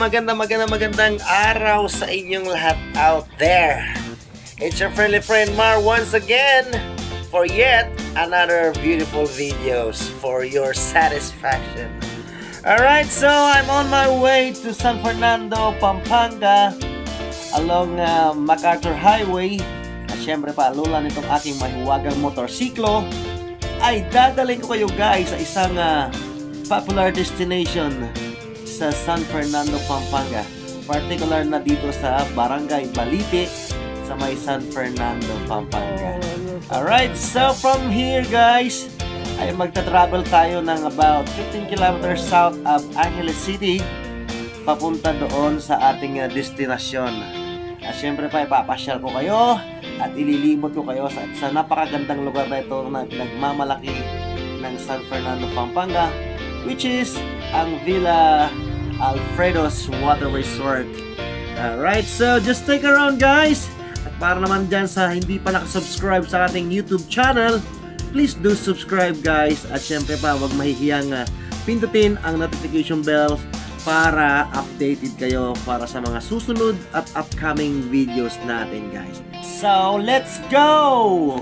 magandang araw sa inyong lahat out there. It's your friendly friend Mar once again for yet another beautiful videos for your satisfaction. Alright, so I'm on my way to San Fernando, Pampanga along MacArthur Highway. At syempre pa, lula nitong aking mahiwagang motorsiklo ay dadaling ko kayo guys sa isang popular destination sa San Fernando, Pampanga. Particular na dito sa Barangay Balite sa may San Fernando, Pampanga. Alright, so from here guys, ay magta-travel tayo ng about 15 kilometers south of Angeles City papunta doon sa ating destinasyon. At syempre pa, ipapasyal ko kayo at ililimot ko kayo sa napakagandang lugar na ito na pinagmamalaki ng San Fernando, Pampanga, which is ang Villa Alfredo's Water Resort. Alright, so just stick around guys. At para naman dyan sa hindi pa nakasubscribe sa ating YouTube channel, please do subscribe guys. At syempre pa, huwag mahihiyang pindutin ang notification bell para updated kayo para sa mga susunod at upcoming videos natin guys. So let's go!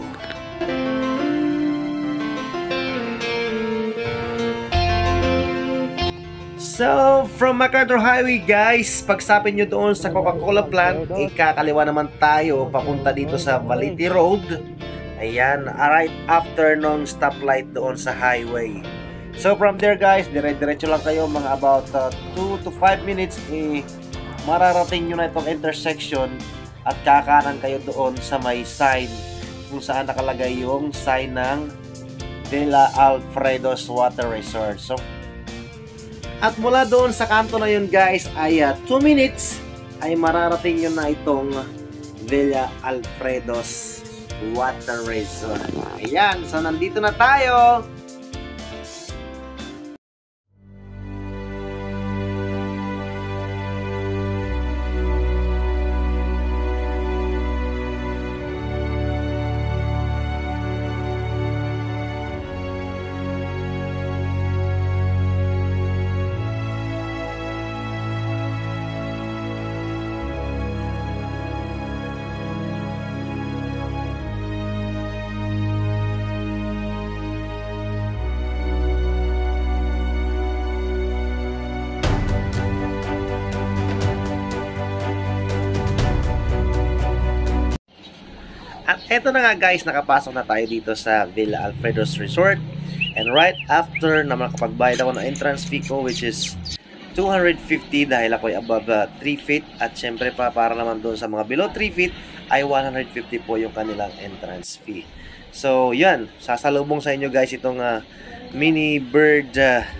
So, from MacArthur Highway guys, pagsapin nyo doon sa Coca-Cola plant, ikakaliwa naman tayo papunta dito sa Balite Road. Ayan, right after nung stoplight doon sa highway. So, from there guys, dire-diretso lang kayo mga about 2 to 5 minutes, mararating nyo na itong intersection at kakanan kayo doon sa may sign kung saan nakalagay yung sign ng Villa Alfredo's Water Resort. So, at mula doon sa kanto na yun guys ay 2 minutes ay mararating nyo na itong Villa Alfredo's Water Resort. Ayan, so nandito na tayo. At eto na nga guys, nakapasok na tayo dito sa Villa Alfredo's Resort. And right after na makapagbayad ako ng entrance fee ko, which is 250 dahil ako ay above 3 feet. At syempre pa, para naman doon sa mga below 3 feet ay 150 po yung kanilang entrance fee. So yan, sasalubong sa inyo guys itong mini bird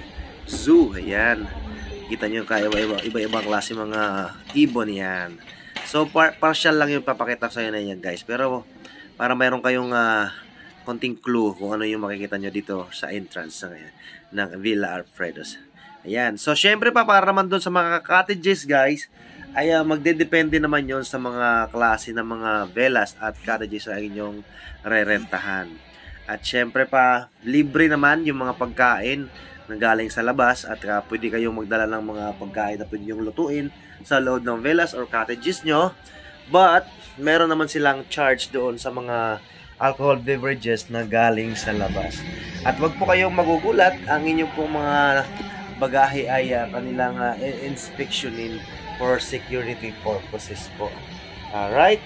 zoo. Ayan, kita nyo kayo iba-ibang klase mga ibon yan. So partial lang yung papakita sa inyo na yan guys, pero para mayroon kayong konting clue kung ano yung makikita nyo dito sa entrance ng Villa Alfredo's. Ayan, so syempre pa, para naman doon sa mga cottages guys ay magdedepende naman yon sa mga klase ng mga villas at cottages na inyong rerentahan. At syempre pa, libre naman yung mga pagkain na galing sa labas at pwede kayong magdala ng mga pagkain na pwede yung lutuin sa loob ng villas or cottages nyo. But meron naman silang charge doon sa mga alcohol beverages na galing sa labas. At wag po kayong magugulat, ang inyong pong mga bagahe ay kanilang inspectionin for security purposes po. Alright,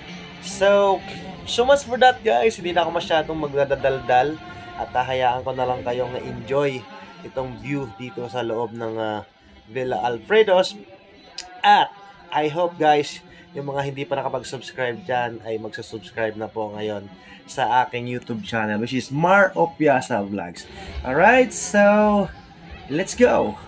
so much for that guys. Hindi na ako masyadong magdadaldal at hayaan ko na lang kayong enjoy itong view dito sa loob ng Villa Alfredo's. At I hope guys, yung mga hindi pa nakapag-subscribe dyan ay magsusubscribe na po ngayon sa aking YouTube channel, which is Mar Opiasa Vlogs. Alright, so let's go!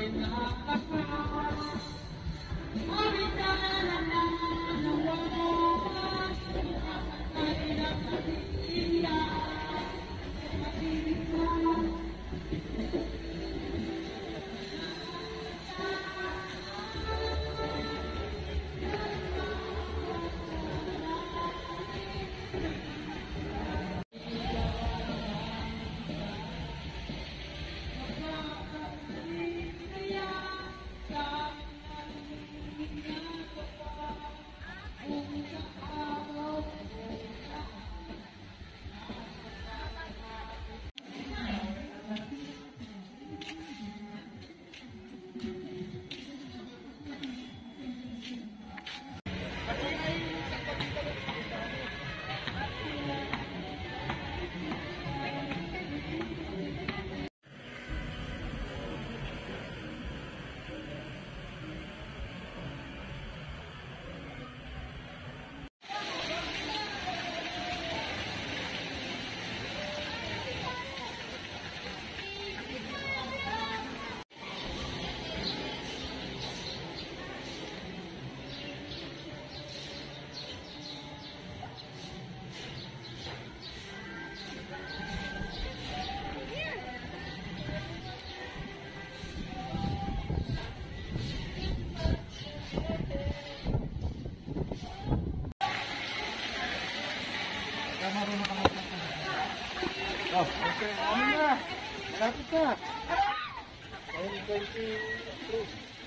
Oh, okay. Ano na? Malapit na. Ayun, 23.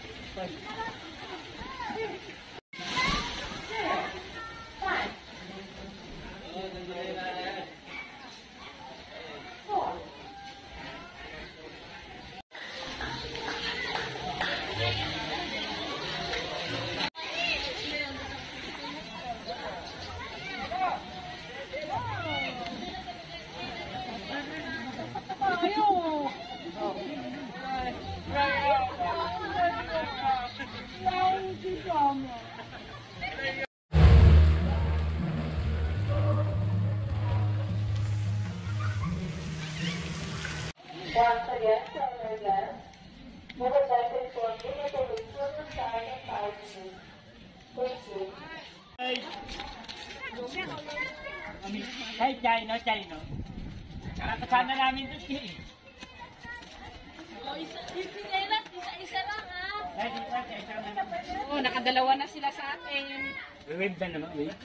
Once again, to our guests, we would like to inform you that the wait will start in 5 minutes. Thank you. Chino. Nakakasana namin ito siya eh. Isa lang ha. Oo, Nakadalawa na sila sa atin. wave na naman, wave.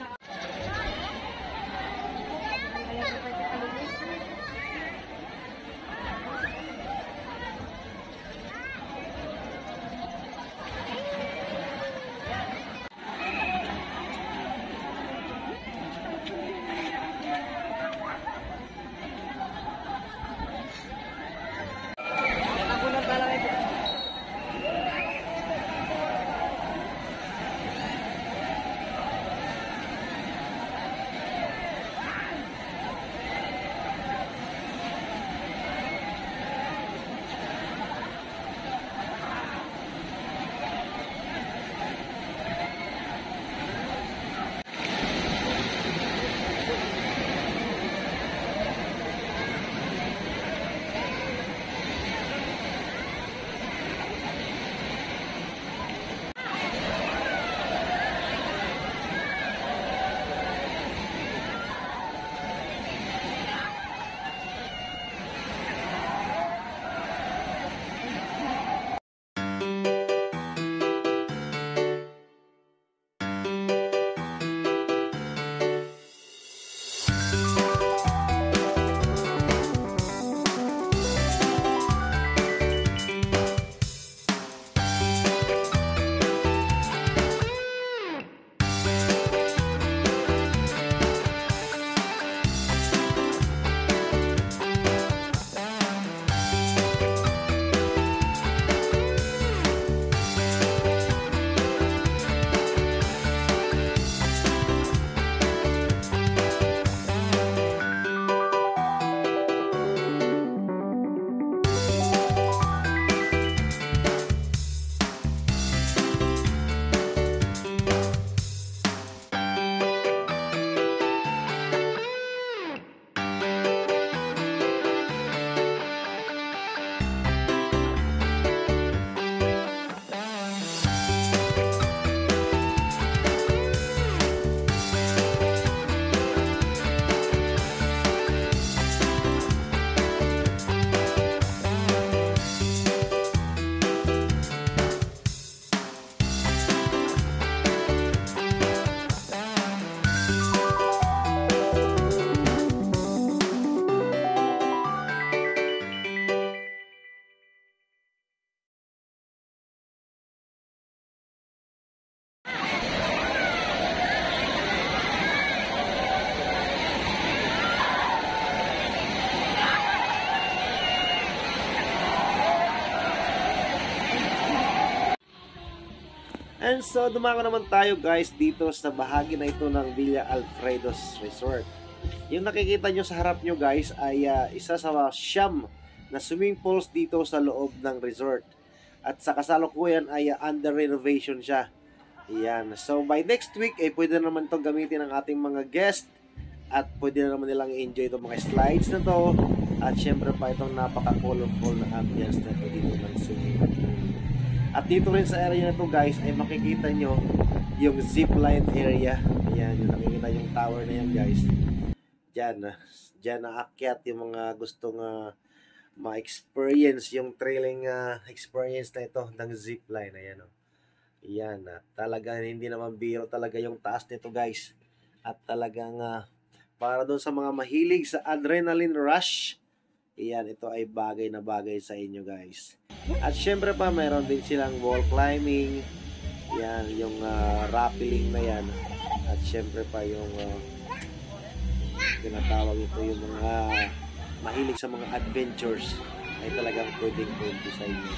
And so, dumako naman tayo guys dito sa bahagi na ito ng Villa Alfredos Resort. Yung nakikita nyo sa harap nyo guys ay isa sa siyam na swimming pools dito sa loob ng resort. At sa kasalukuyan ay under renovation siya. Ayan. So, by next week, pwede naman itong gamitin ng ating mga guest. At pwede na naman nilang i-enjoy itong mga slides na to. At syempre pa itong napaka-colorful na ambience na ito dito ng swimming pool. At dito rin sa area na to guys ay makikita nyo yung zipline area. Ayan, yung nakikita yung tower na yan guys. Diyan naakyat yung mga gustong ma-experience yung trailing experience na ito ng zipline. Ayan o. Ayan, talagang hindi naman biro talaga yung taas nito guys. At talagang para doon sa mga mahilig sa adrenaline rush, ayan, ito ay bagay na bagay sa inyo guys. At syempre pa, mayroon din silang wall climbing. Yan, yung rappelling na yan. At syempre pa yung tinatawag ito yung mga mahilig sa mga adventures ay talagang pwedeng sa inyo.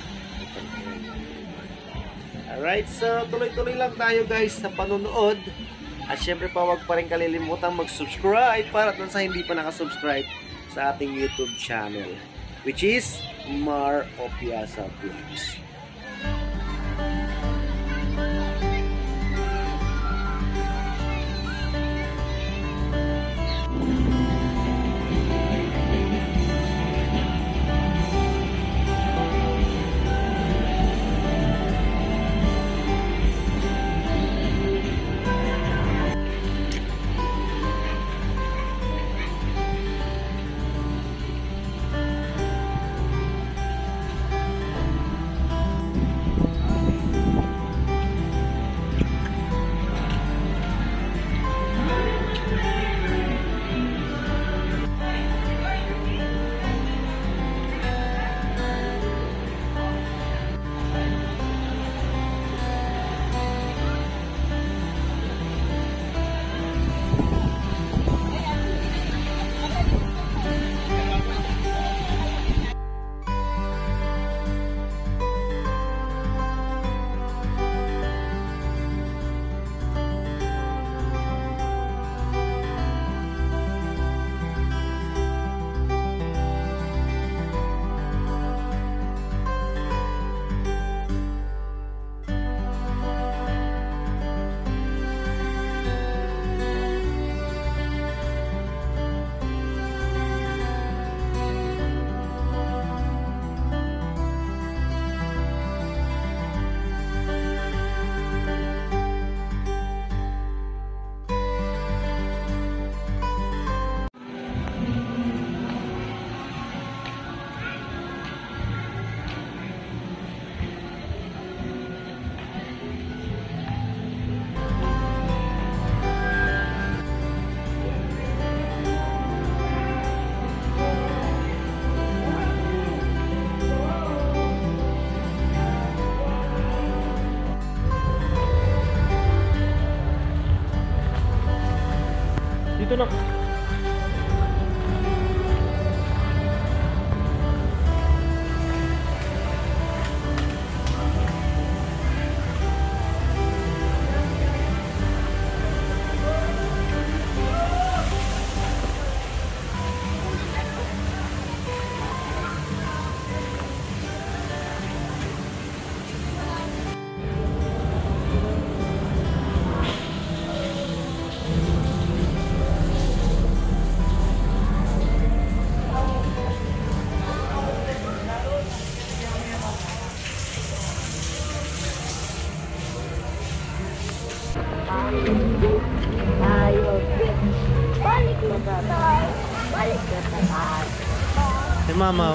Alright, so tuloy-tuloy lang tayo guys sa panonood. At syempre pa, huwag pa rin kalilimutan mag-subscribe para sa hindi pa nakasubscribe sa ating YouTube channel, which is Mar Opiasa Vlogs. Dito na. Si Mama.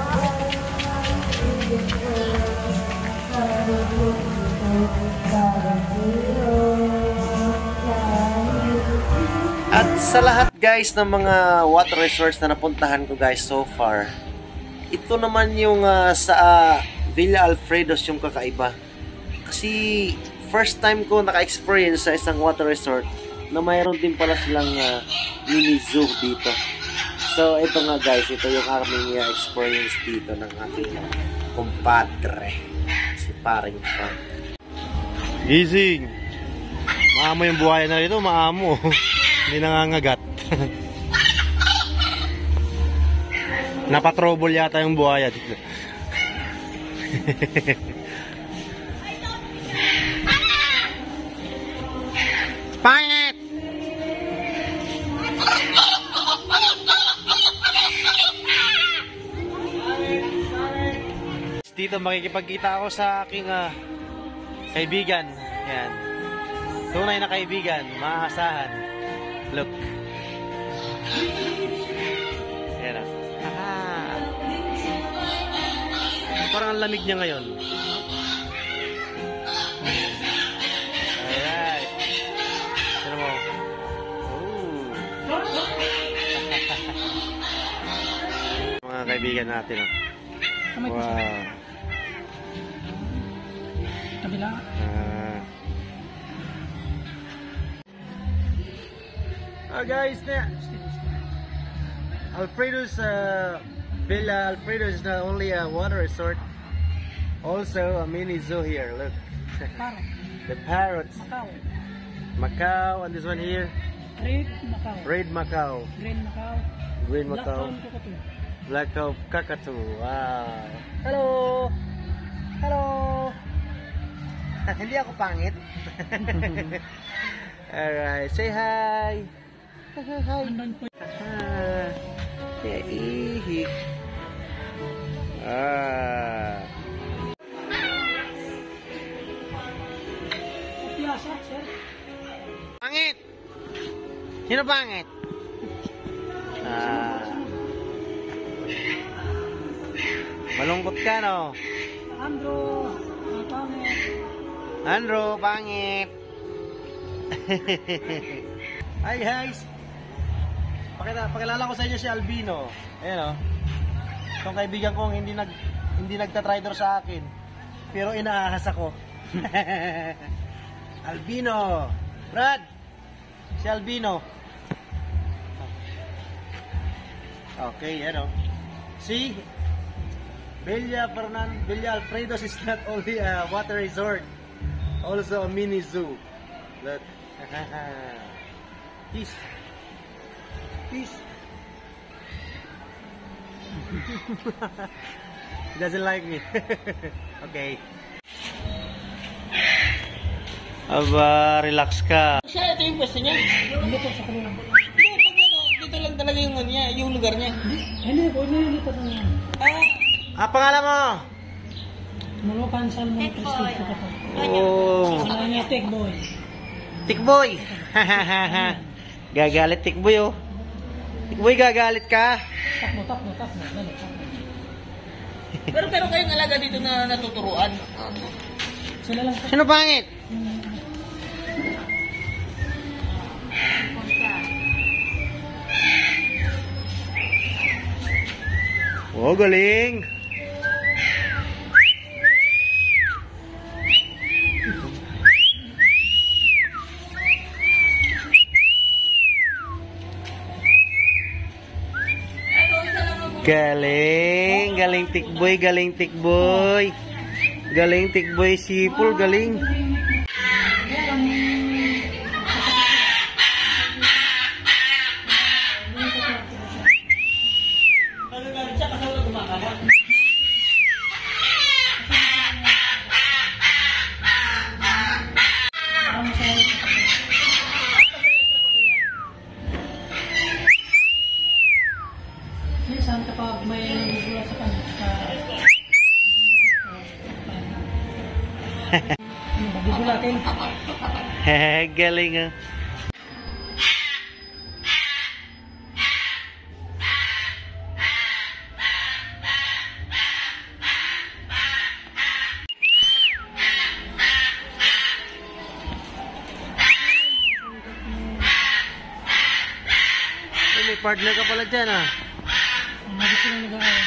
At sa lahat guys ng mga water resorts na napuntahan ko guys so far, ito naman yung sa Villa Alfredos yung kakaiba. Kasi first time ko naka-experience sa isang water resort na mayroon din pala silang mini zoo dito. So ito nga guys, ito yung aming experience dito ng aking kumpadre, si Paring Frank. Gising. Maamo yung buhaya na rito, maamo. Hindi nangangagat. Napatrobol yata yung buhaya dito. Pangit! Dito makikipagkita ako sa aking kaibigan. Yan. Tunay na kaibigan, maasahan. Look. Yan. Parang ang lamig niya ngayon. Alright. Ano mo? Ooh. Mga kaibigan natin. Wow. Kabila. Guys, Alfredo's Villa Alfredo's is not only a water resort, also a mini zoo here. Look, the parrots, Macau, and this one here, Red Macau, Green Macau, Black Cockatoo. Wow. Hello. Hello. Hindi ako pangit. Alright, say hi. Hi. Ihi. Pangit. Sino pangit? Malungkot ka, no? Andrew, pangit. Hi guys. Pakilala ko sa inyo si Albino. Ayan, oh. Itong kaibigan kong hindi nagta-trider sa akin. Pero inaahas ako. Albino. Brad. Si Albino. Okay, yan, oh. See? Villa Alfredo's is not only a water resort, also a mini zoo. Look. Peace. Peace. He doesn't like me. Okay. Aba, relax ka. Siya, ito yung pwesto niya. Hindi po sa kanila. Hindi, pag ano, dito lang talaga yung ano niya, yung lugar niya. Hindi po, hindi po sa niya. Pangalan mo? Mulukan Salmon Prestige ko po. Oh. Sila niya, Tikboy. Tikboy. Gagalit Tikboy, oh. Tikboy, gagalit ka. Takbo. Pero kayong alaga dito na natuturuan. Sila lang. Sino pangit? Oh, galing. Galing Tikboy, galing Tikboy. Galing Tikboy sipol, galing. Minsan kapag may nagugula sa kanya, magugulatin. Galing, ah. May partner ka pala dyan, ah. Gusto na nag-aaral.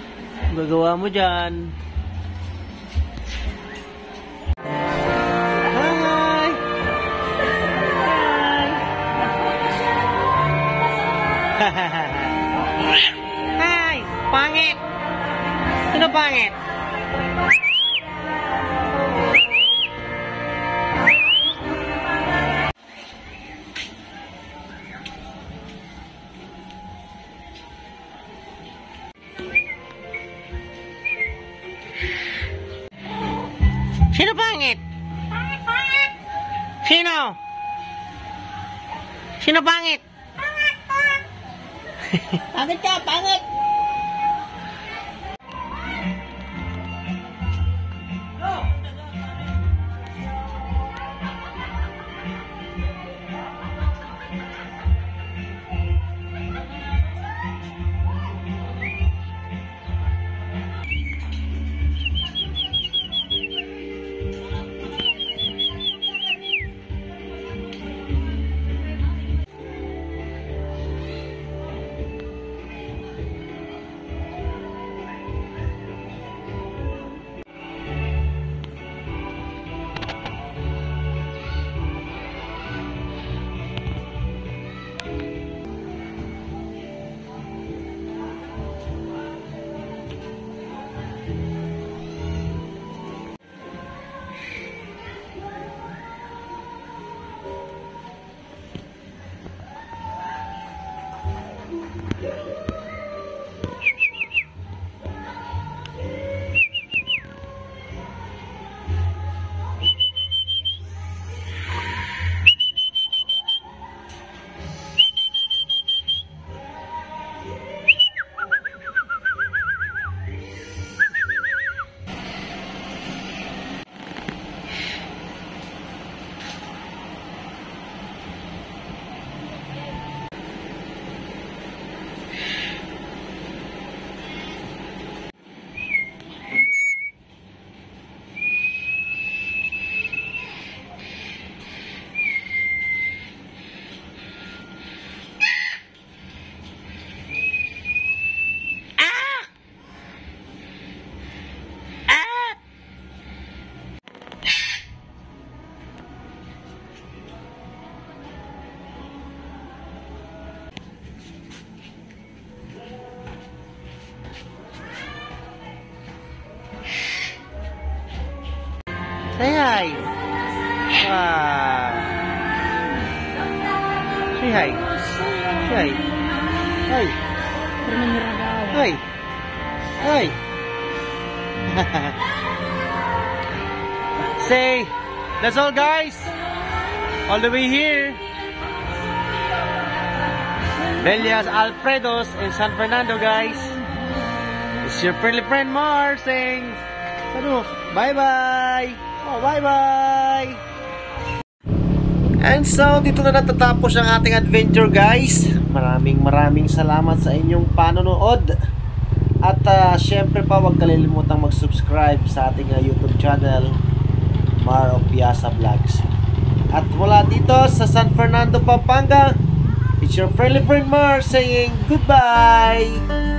Gagawa mo dyan. pangit? Sino pangit? Sino pangit? Sino? Sino pangit? Pangit ka, pangit! Say hi. Say hi. Say hi. Hi. Hi. Hi. Say, that's all guys. All the way here. Velias Alfredos in San Fernando, guys. It's your friendly friend Mar saying, bye-bye. Oh, bye-bye! And so, dito na natatapos ang ating adventure, guys. Maraming salamat sa inyong panonood. At syempre pa, huwag kalilimutang mag-subscribe sa ating YouTube channel, Mar Opiasa Vlogs. At mula dito sa San Fernando, Pampanga, it's your friendly friend Mar saying goodbye!